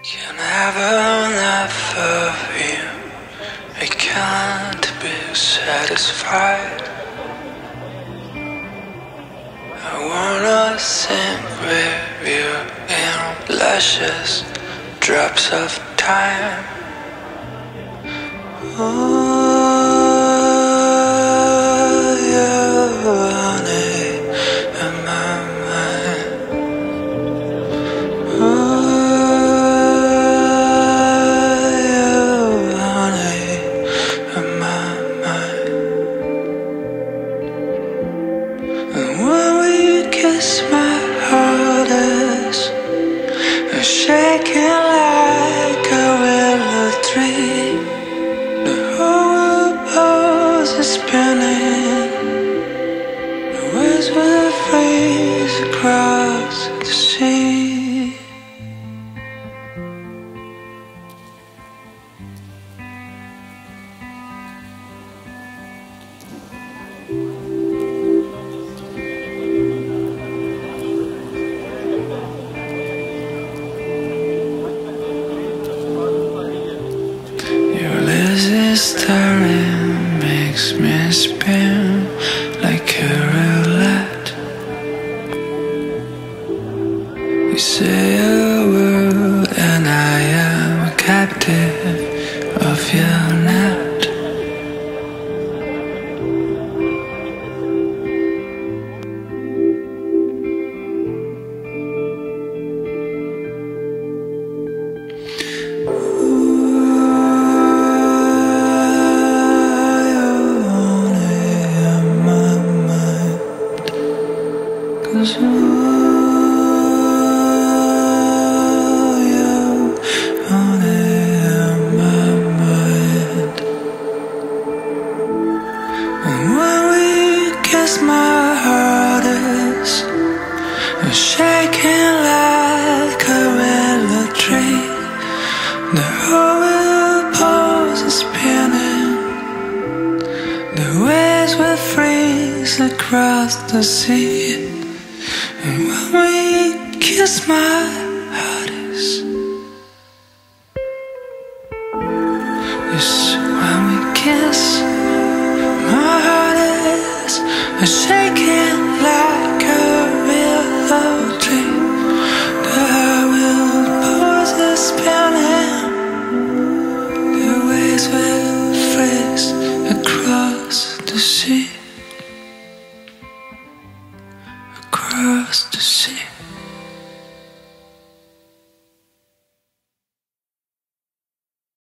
Can have enough of you. I can't be satisfied. I wanna sink with you in luscious drops of time. My heart is shaking like a willow tree. The whole world is spinning. The waves will freeze across the sea. Starring makes me spin like a roulette. You say a word and I am a captive of your net. My heart is shaking like a willow tree. The whole pose is spinning. The waves will freeze across the sea. And when we kiss, my heart is. Yes, when we kiss, my heart is shaking like a willow tree. The will pause is spinning. The waves will freeze across the sea. Across the sea.